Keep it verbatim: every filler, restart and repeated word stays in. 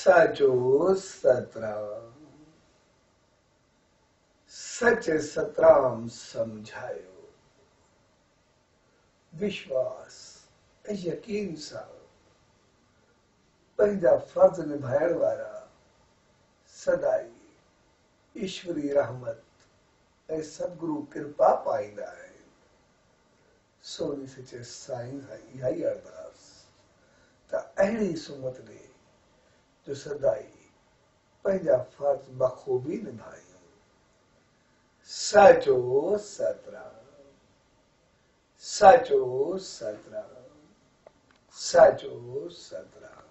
साचो सतराम, सच सतराम समझायो। विश्वास ऐं यकीन सां पंहिंजा फर्ज निभाइण वारा सदाई ईश्वरी रहमत ऐं सदगुरु कृपा पाईंदा आहिनि। सोनी सचे साईं खां इहा ई अरदास त अहिड़ी सुमत ॾे जो सदाई पंहिंजा फर्ज बखूबी निभायूं। साचो सतराम, साचो सतराम, साचो सतराम।